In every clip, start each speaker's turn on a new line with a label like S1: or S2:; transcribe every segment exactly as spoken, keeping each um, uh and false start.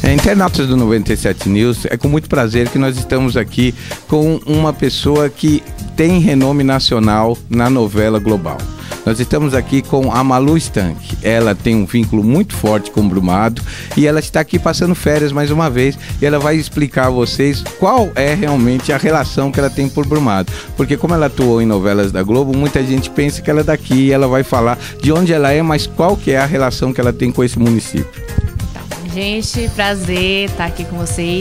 S1: É, internautas do noventa e sete News, é com muito prazer que nós estamos aqui com uma pessoa que tem renome nacional na novela global. Nós estamos aqui com a Malu Stanque. Ela tem um vínculo muito forte com o Brumado e ela está aqui passando férias mais uma vez e ela vai explicar a vocês qual é realmente a relação que ela tem por Brumado. Porque como ela atuou em novelas da Globo, muita gente pensa que ela é daqui e ela vai falar de onde ela é, mas qual que é a relação que ela tem com esse município.
S2: Então, gente, prazer estar aqui com vocês.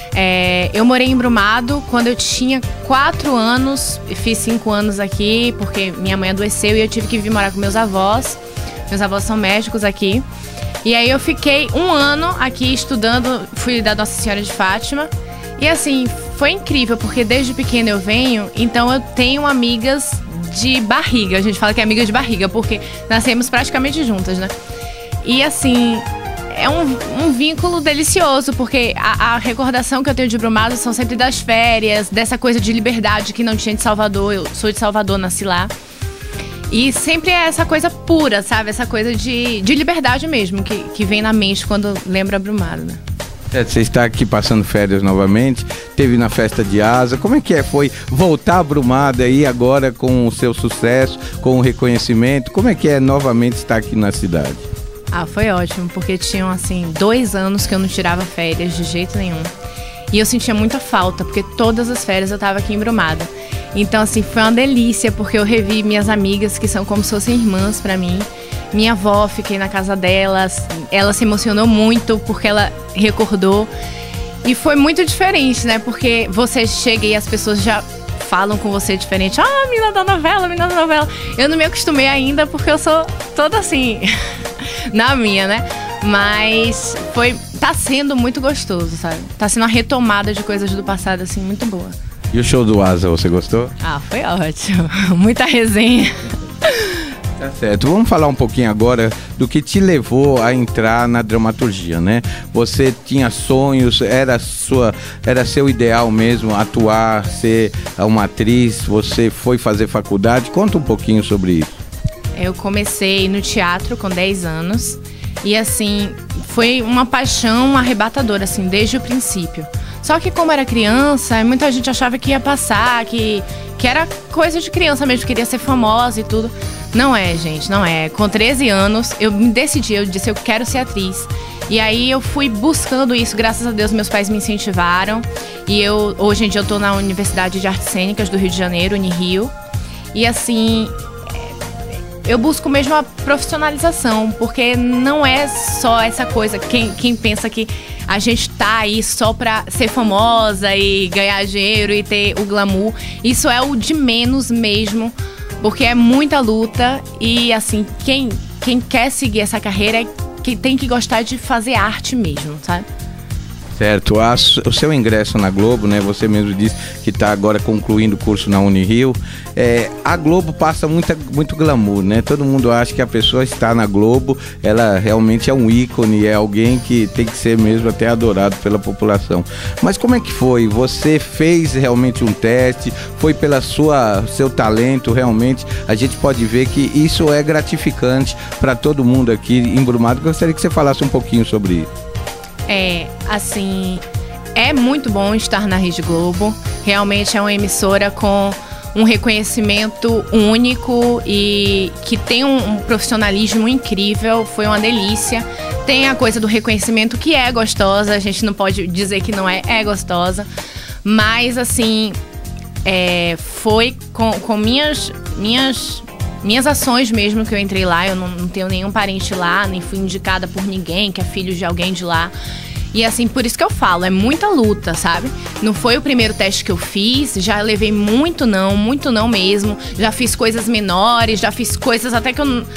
S2: É, eu morei em Brumado quando eu tinha quatro anos, fiz cinco anos aqui porque minha mãe adoeceu e eu tive que vir morar com meus avós. Meus avós são médicos aqui. E aí eu fiquei um ano aqui estudando, fui da Nossa Senhora de Fátima. E assim, foi incrível porque desde pequena eu venho, então eu tenho amigas de barriga. A gente fala que é amiga de barriga porque nascemos praticamente juntas, né? E assim... é um, um vínculo delicioso, porque a, a recordação que eu tenho de Brumado são sempre das férias, dessa coisa de liberdade que não tinha de Salvador. Eu sou de Salvador, nasci lá. E sempre é essa coisa pura, sabe? Essa coisa de, de liberdade mesmo, que, que vem na mente quando lembra Brumado, né?
S1: É, você está aqui passando férias novamente, teve na festa de asa. Como é que é? Foi voltar a Brumado aí agora com o seu sucesso, com o reconhecimento? Como é que é novamente estar aqui na cidade?
S2: Ah, foi ótimo, porque tinham, assim, dois anos que eu não tirava férias de jeito nenhum. E eu sentia muita falta, porque todas as férias eu tava aqui em Brumado. Então, assim, foi uma delícia, porque eu revi minhas amigas, que são como se fossem irmãs pra mim. Minha avó, fiquei na casa delas. Ela se emocionou muito, porque ela recordou. E foi muito diferente, né? Porque você chega e as pessoas já falam com você diferente. Ah, menina da novela, menina da novela. Eu não me acostumei ainda, porque eu sou toda assim... na minha, né? Mas foi, tá sendo muito gostoso, sabe? Tá sendo uma retomada de coisas do passado, assim, muito boa.
S1: E o show do Asa, você gostou?
S2: Ah, foi ótimo. Muita resenha.
S1: Tá certo. Vamos falar um pouquinho agora do que te levou a entrar na dramaturgia, né? Você tinha sonhos, era sua, era seu ideal mesmo atuar, ser uma atriz, você foi fazer faculdade? Conta um pouquinho sobre isso.
S2: Eu comecei no teatro com dez anos e, assim, foi uma paixão arrebatadora, assim, desde o princípio. Só que como era criança, muita gente achava que ia passar, que, que era coisa de criança mesmo, queria ser famosa e tudo. Não é, gente, não é. Com treze anos, eu me decidi, eu disse, eu quero ser atriz. E aí eu fui buscando isso, graças a Deus meus pais me incentivaram. E eu, hoje em dia eu tô na Universidade de Artes Cênicas do Rio de Janeiro, Unirio. E assim... eu busco mesmo a profissionalização, porque não é só essa coisa, quem, quem pensa que a gente tá aí só pra ser famosa e ganhar dinheiro e ter o glamour, isso é o de menos mesmo, porque é muita luta e assim, quem, quem quer seguir essa carreira é quem tem que gostar de fazer arte mesmo, sabe?
S1: Certo, a, o seu ingresso na Globo, né? Você mesmo disse que está agora concluindo o curso na Unirio. É, a Globo passa muita, muito glamour, né? Todo mundo acha que a pessoa está na Globo, ela realmente é um ícone, é alguém que tem que ser mesmo até adorado pela população. Mas como é que foi? Você fez realmente um teste? Foi pela sua seu talento? Realmente a gente pode ver que isso é gratificante para todo mundo aqui em Brumado. Gostaria que você falasse um pouquinho sobre isso.
S2: É, assim, é muito bom estar na Rede Globo. Realmente é uma emissora com um reconhecimento único e que tem um, um profissionalismo incrível. Foi uma delícia. Tem a coisa do reconhecimento que é gostosa, a gente não pode dizer que não é, é gostosa. Mas, assim, é, foi com, com minhas, minhas, minhas ações mesmo que eu entrei lá. Eu não, não tenho nenhum parente lá, nem fui indicada por ninguém que é filho de alguém de lá. E assim, por isso que eu falo, é muita luta, sabe? Não foi o primeiro teste que eu fiz, já levei muito não, muito não mesmo. Já fiz coisas menores, já fiz coisas até que eu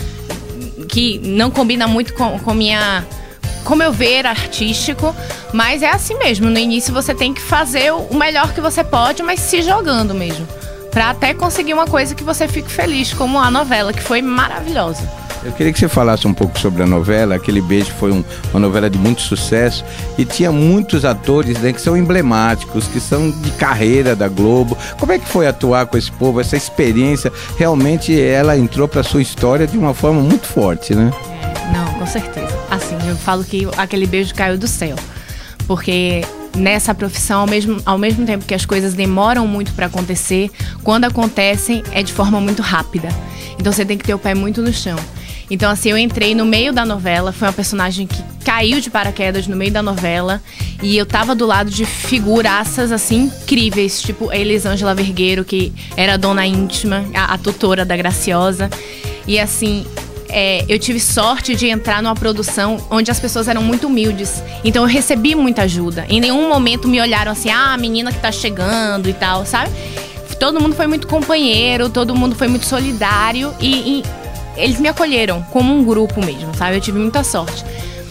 S2: que não combina muito com, com minha... com meu ver artístico, mas é assim mesmo. No início você tem que fazer o melhor que você pode, mas se jogando mesmo, pra até conseguir uma coisa que você fique feliz, como a novela, que foi maravilhosa.
S1: Eu queria que você falasse um pouco sobre a novela. Aquele Beijo foi um, uma novela de muito sucesso e tinha muitos atores, né, que são emblemáticos, que são de carreira da Globo. Como é que foi atuar com esse povo? Essa experiência, realmente ela entrou para sua história de uma forma muito forte, né?
S2: É, não, com certeza. Assim, eu falo que aquele beijo caiu do céu. porque nessa profissão, ao mesmo, ao mesmo tempo que as coisas demoram muito para acontecer, quando acontecem é de forma muito rápida. Então você tem que ter o pé muito no chão. Então assim, eu entrei no meio da novela, foi uma personagem que caiu de paraquedas no meio da novela e eu tava do lado de figuraças assim incríveis, tipo a Elisângela Vergueiro, que era a dona íntima, a, a tutora da Graciosa. E assim, É, eu tive sorte de entrar numa produção onde as pessoas eram muito humildes. Então eu recebi muita ajuda. Em nenhum momento me olharam assim, ah, a menina que tá chegando e tal, sabe? Todo mundo foi muito companheiro, todo mundo foi muito solidário e, e eles me acolheram como um grupo mesmo, sabe? Eu tive muita sorte.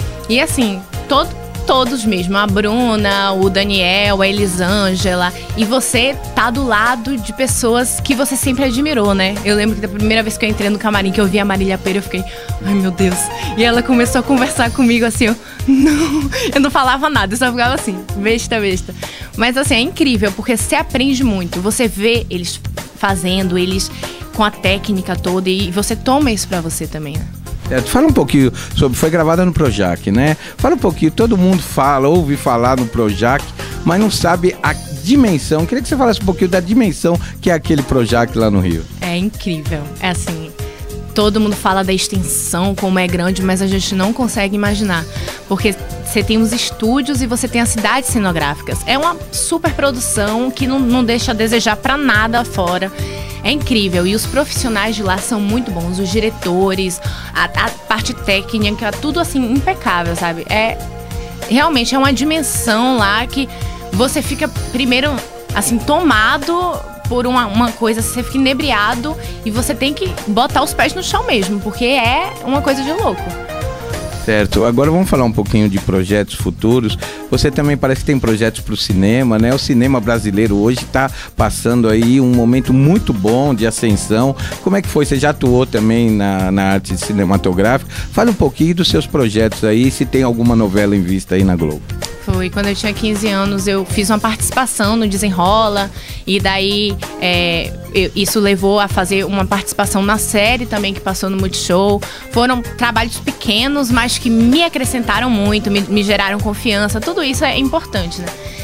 S2: E assim, todo, todos mesmo, a Bruna, o Daniel, a Elisângela, e você tá do lado de pessoas que você sempre admirou, né? Eu lembro que da primeira vez que eu entrei no camarim, que eu vi a Marília Pêra, eu fiquei, ai meu Deus. E ela começou a conversar comigo assim, eu, não, eu não falava nada, eu só ficava assim, besta, besta. Mas assim, é incrível, porque você aprende muito, você vê eles fazendo, eles com a técnica toda, e você toma isso pra você também, né?
S1: É, fala um pouquinho sobre, foi gravada no Projac, né? Fala um pouquinho, todo mundo fala, ouve falar no Projac, mas não sabe a dimensão. Queria que você falasse um pouquinho da dimensão que é aquele Projac lá no Rio.
S2: É incrível, é assim, todo mundo fala da extensão, como é grande, mas a gente não consegue imaginar, porque você tem os estúdios e você tem as cidades cenográficas. É uma super produção que não, não deixa a desejar pra nada fora. É incrível, e os profissionais de lá são muito bons, os diretores, a, a parte técnica, tudo assim, impecável, sabe? É, realmente é uma dimensão lá que você fica, primeiro, assim, tomado por uma, uma coisa, você fica inebriado e você tem que botar os pés no chão mesmo, porque é uma coisa de louco.
S1: Certo, agora vamos falar um pouquinho de projetos futuros. Você também parece que tem projetos para o cinema, né? O cinema brasileiro hoje está passando aí um momento muito bom de ascensão. Como é que foi? Você já atuou também na, na arte cinematográfica. Fale um pouquinho dos seus projetos aí, se tem alguma novela em vista aí na Globo.
S2: Foi quando eu tinha quinze anos, eu fiz uma participação no Desenrola, e daí é, eu, isso levou a fazer uma participação na série também que passou no Multishow. Foram trabalhos pequenos, mas que me acrescentaram muito, me, me geraram confiança. Tudo isso é importante, né?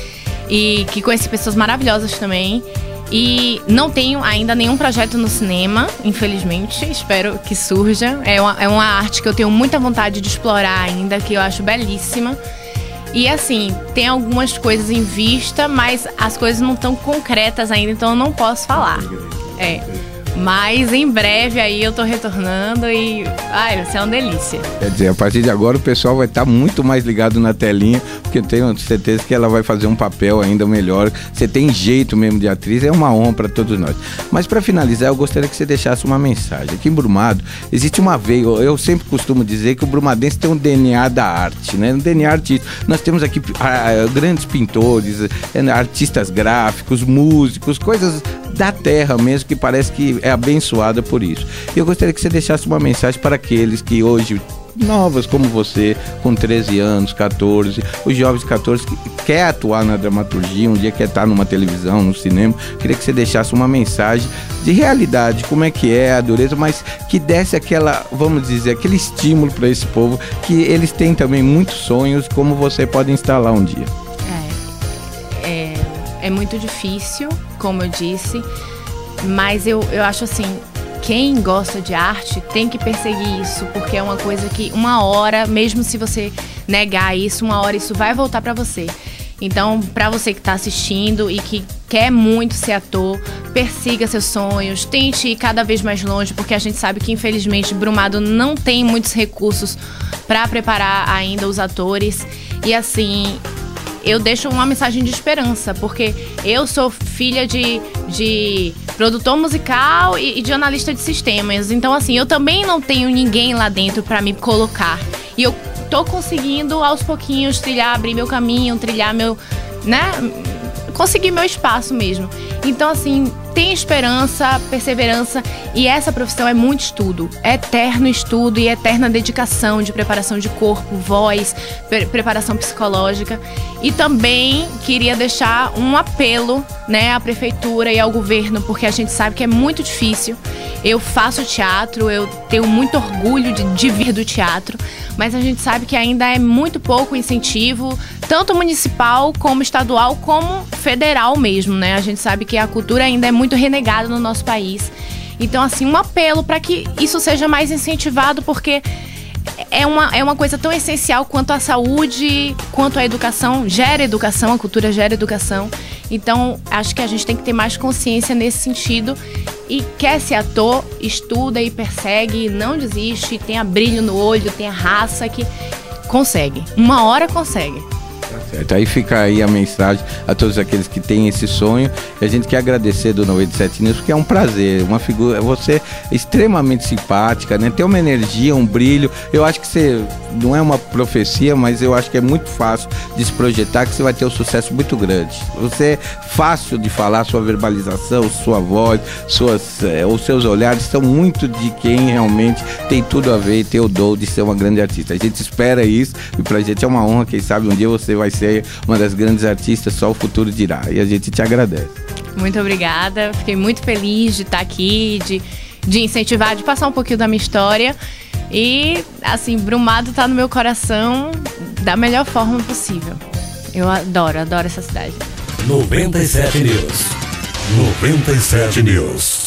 S2: E que conheci pessoas maravilhosas também. E não tenho ainda nenhum projeto no cinema, infelizmente, espero que surja. É uma, é uma arte que eu tenho muita vontade de explorar ainda, que eu acho belíssima. E assim, tem algumas coisas em vista, mas as coisas não estão concretas ainda, então eu não posso falar. É. Mas em breve aí eu tô retornando e ai, vai ser uma delícia.
S1: Quer dizer, a partir de agora o pessoal vai estar muito mais ligado na telinha, porque eu tenho certeza que ela vai fazer um papel ainda melhor. Você tem jeito mesmo de atriz, é uma honra para todos nós. Mas para finalizar, eu gostaria que você deixasse uma mensagem. Aqui em Brumado existe uma veia, eu sempre costumo dizer que o brumadense tem um D N A da arte, né? Um D N A artístico. Nós temos aqui ah, grandes pintores, artistas gráficos, músicos, coisas da terra mesmo, que parece que é abençoada por isso. E eu gostaria que você deixasse uma mensagem para aqueles que hoje, novas como você, com treze anos, catorze, os jovens catorze que quer atuar na dramaturgia, um dia quer estar numa televisão, no cinema. Queria que você deixasse uma mensagem de realidade, como é que é a dureza, mas que desse aquela, vamos dizer, aquele estímulo para esse povo, que eles têm também muitos sonhos, como você pode instalar um dia.
S2: É, é, é muito difícil, como eu disse, mas eu, eu acho assim, quem gosta de arte tem que perseguir isso, porque é uma coisa que uma hora, mesmo se você negar isso, uma hora isso vai voltar pra você. Então, pra você que tá assistindo e que quer muito ser ator, persiga seus sonhos, tente ir cada vez mais longe, porque a gente sabe que infelizmente Brumado não tem muitos recursos pra preparar ainda os atores. E assim, eu deixo uma mensagem de esperança, porque eu sou filha de, de produtor musical e, e de analista de sistemas. Então, assim, eu também não tenho ninguém lá dentro pra me colocar. E eu tô conseguindo, aos pouquinhos, trilhar, abrir meu caminho, trilhar meu, né? Conseguir meu espaço mesmo. Então, assim, tem esperança, perseverança, e essa profissão é muito estudo, é eterno estudo e eterna dedicação de preparação de corpo, voz, pre preparação psicológica. E também queria deixar um apelo, né, à prefeitura e ao governo, porque a gente sabe que é muito difícil. Eu faço teatro, eu tenho muito orgulho de, de vir do teatro, mas a gente sabe que ainda é muito pouco incentivo, tanto municipal como estadual, como federal mesmo, né? A gente sabe que a cultura ainda é muito renegada no nosso país. Então, assim, um apelo para que isso seja mais incentivado, porque é uma, é uma coisa tão essencial quanto a saúde, quanto a educação. Gera educação, a cultura gera educação. Então, acho que a gente tem que ter mais consciência nesse sentido. E quer ser ator, estuda e persegue, não desiste, tenha brilho no olho, tenha raça, que consegue. Uma hora consegue.
S1: Tá certo. Aí fica aí a mensagem a todos aqueles que têm esse sonho. E a gente quer agradecer do noventa e sete News, porque é um prazer, uma figura, você é extremamente simpática, né? Tem uma energia, um brilho. Eu acho que você não é uma profecia, mas eu acho que é muito fácil de se projetar que você vai ter um sucesso muito grande. Você é fácil de falar, sua verbalização, sua voz, suas, é, os seus olhares são muito de quem realmente tem tudo a ver e tem o dom de ser uma grande artista. A gente espera isso e pra gente é uma honra, quem sabe um dia você vai ser uma das grandes artistas, só o futuro dirá. E a gente te agradece.
S2: Muito obrigada, fiquei muito feliz de estar aqui, de, de incentivar, de passar um pouquinho da minha história. E, assim, Brumado tá no meu coração da melhor forma possível. Eu adoro, adoro essa cidade.
S3: noventa e sete News. noventa e sete News.